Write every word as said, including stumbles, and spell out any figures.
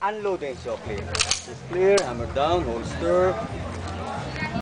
unloading. So clear. Just clear, hammer down, holster.